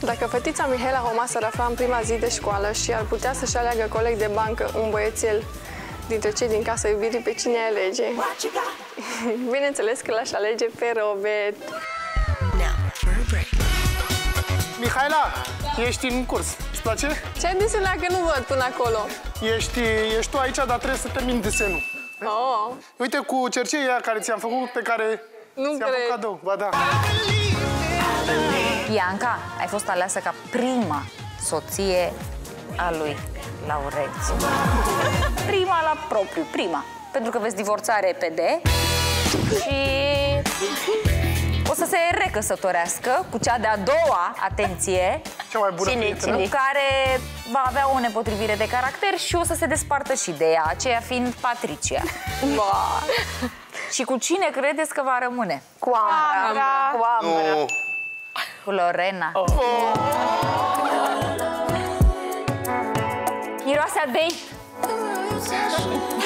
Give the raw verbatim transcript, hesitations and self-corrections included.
Dacă fetița Mihaela Homa s-ar afla în prima zi de școală și ar putea să-și aleagă coleg de bancă un băiețel dintre cei din Casa Iubirii, pe cine alege? Bineînțeles că l-aș alege pe Robert. Mihaela, ești în curs. Îți place? Ce desene că nu văd până acolo? Ești, ești tu aici, dar trebuie să termini desenul. Oh. Uite, cu cerceia care ți-am făcut, pe care nu ți-am făcut cadou. Ba da. Bianca, ai fost aleasă ca prima soție a lui Laurențiu. Prima la propriu, prima. Pentru că veți divorța repede și o să se recăsătorească cu cea de-a doua, atenție, cea mai bună prietenă, cu care va avea o nepotrivire de caracter și o să se despartă și de ea, aceea fiind Patricia. Și cu cine credeți că va rămâne? Cu Ambra. Cu Ambra. Nu. Cu Lorena. Oh. Miroase a date.